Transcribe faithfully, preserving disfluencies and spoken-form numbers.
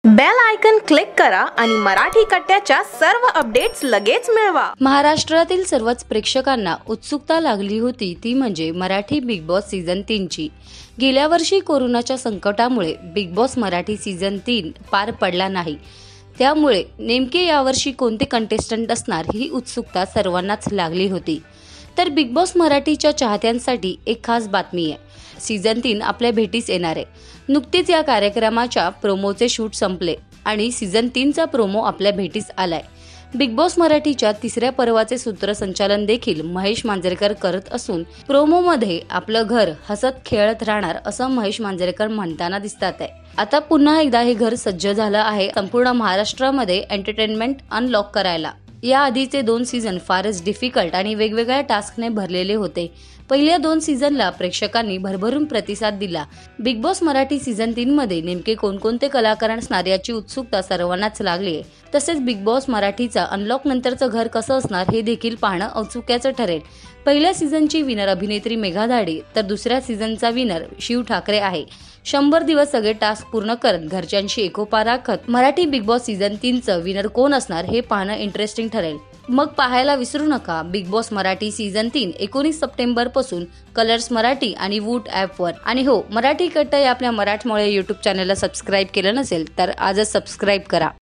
Bell icon click करा आणि मराठी कट्ट्याच्या सर्व अपडेट्स लगेच मिळवा। महाराष्ट्रातील सर्वच प्रेक्षकांना उत्सुकता लागली होती ती म्हणजे मराठी बिग बॉस सीझन तीन ची। गेल्या वर्षी कोरोनाच्या संकटामुळे बिग बॉस मराठी सीझन तीन पार पडला नाही, त्यामुळे नेमके यावर्षी कोणते कंटेस्टंट असणार ही उत्सुकता सर्वांनाच लागली होती। तर बिग बॉस मराठीच्या चाहत्यांसाठी एक खास बातमी आहे, सीझन तीन आपल्या भेटीस येणार आहे। नुकतेच या कार्यक्रमाच्या प्रोमोचे शूट संपले आणि सीझन तीन चा प्रोमो आपल्या भेटीस आलाय। बिग बॉस मराठीच्या तिसऱ्या पर्वाचे सूत्रसंचालन देखील महेश मांजरेकर करत असून प्रोमो मध्ये आपलं घर हसत खेळत राहणार असं महेश मांजरेकर म्हणताना दिसतात आहे। आता पुन्हा एकदा हे घर सज्ज झालं आहे संपूर्ण महाराष्ट्रामध्ये एंटरटेनमेंट अनलॉक करायला। या आधीचे दोन सीझन फारच डिफिकल्ट आणि वेगवेगळ्या टास्कने भरलेले होते। पहिल्या दोन सीझनला प्रेक्षकांनी भरभरून प्रतिसाद दिला। बिग बॉस मराठी सीझन तीन मध्ये नेमके कोणकोणते कलाकार असणार याची उत्सुकता सर्वांनाच लागली आहे। तसेच बिग बॉस मराठीचा अनलॉक नंतरचं घर कसं असणार हे देखील पाहणं औत्सुक्याचं ठरेल। पहिल्या सीझनची विनर अभिनेत्री मेघा धाडे तर दुसऱ्या सीझनचा विनर शिव ठाकरे आहे। शंभर दिवस सगळे टास्क पूर्ण करत घरच्यांशी एकोपा राखत मराठी बिग बॉस सीझन तीन चं विनर कोण असणार हे पाहणं इंटरेस्टिंग ठरेल। मग पाहायला विसरू नका बिग बॉस मराठी सीझन तीन एकोणीस सप्टेंबर पासून कलर्स मराठी आणि वूट ॲप वर। आणि हो, मराठी कट्टा या आपल्या मराठमोळे यूट्यूब चॅनलला सबस्क्राईब केलं नसेल तर आजच सबस्क्राईब करा।